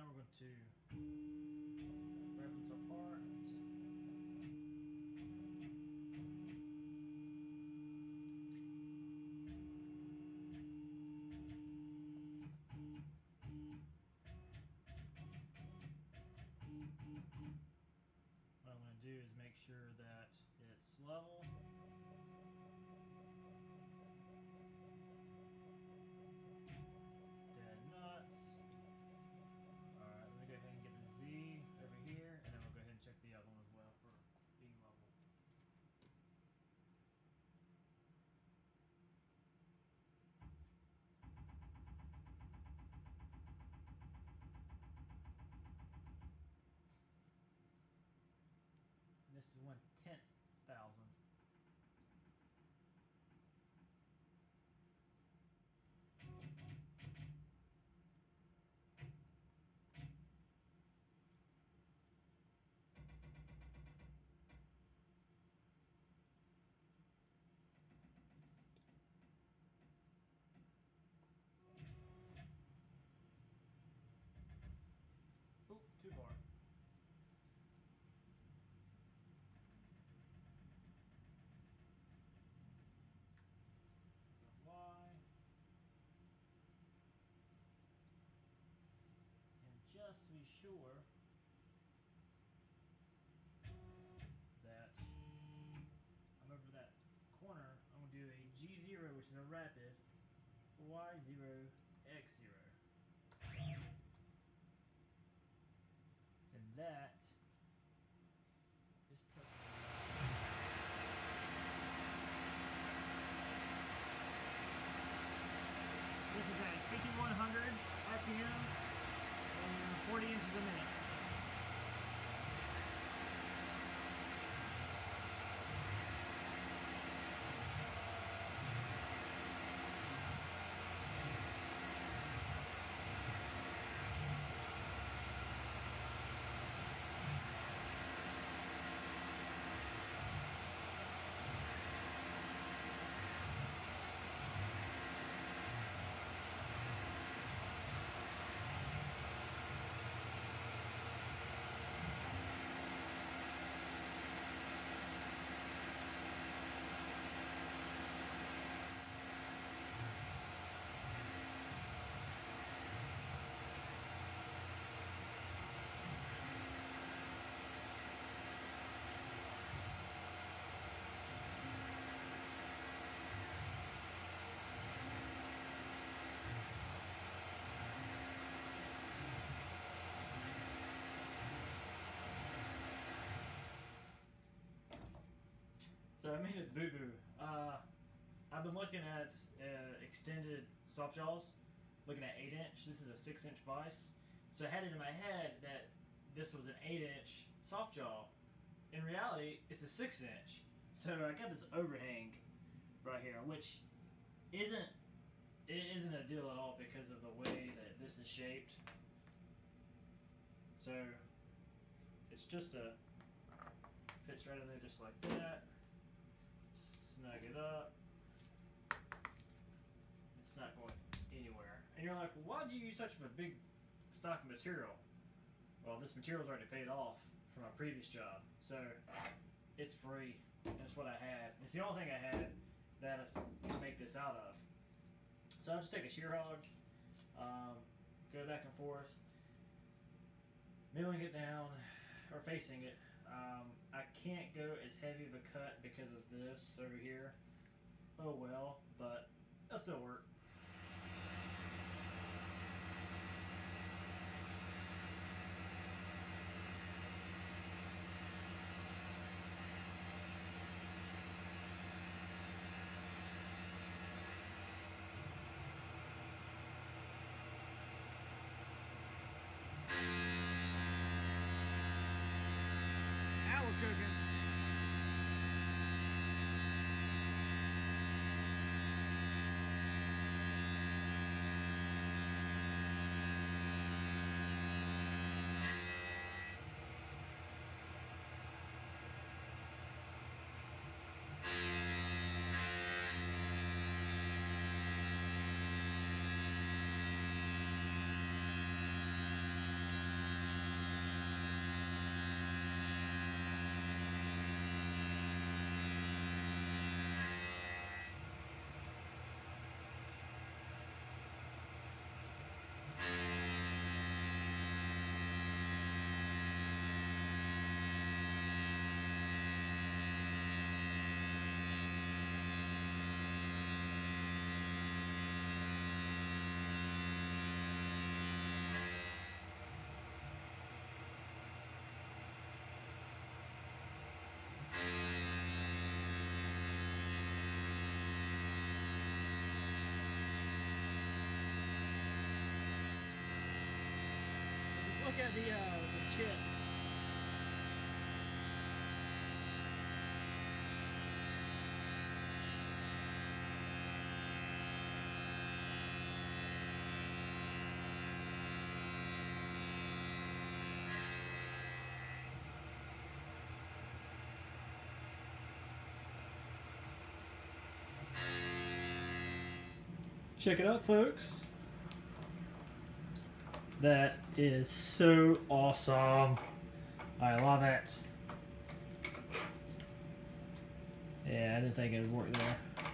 now we're going to reference our part. What I'm going to do is make sure that it's level. Dead nuts. Alright, let me go ahead and get the Z over here, and then we'll go ahead and check the other one as well for being level. And this is 1/10,000. Oh, too far. Y. And just to be sure that I'm over that corner, I'm going to do a G0, which is a rapid, Y0, X0. And that is perfect. This is at 5,100 RPM and 40 inches a minute. So I made a boo-boo. I've been looking at extended soft jaws, looking at 8-inch. This is a 6-inch vise. So I had it in my head that this was an 8-inch soft jaw. In reality, it's a 6-inch. So I got this overhang right here, which isn't a deal at all because of the way that this is shaped. So it's just fits right in there just like that. Snug it up. It's not going anywhere. And you're like, why'd you use such a big stock of material? Well, this material's already paid off from a previous job. So it's free. That's what I had. It's the only thing I had that is to make this out of. So I'll just take a shear hog, go back and forth, milling it down, or facing it. I can't go as heavy of a cut because of this over here. Oh well, but it'll still work. Now we're cooking. at the chips. Check it out, folks. That is so awesome. I love it. Yeah, I didn't think it would work there.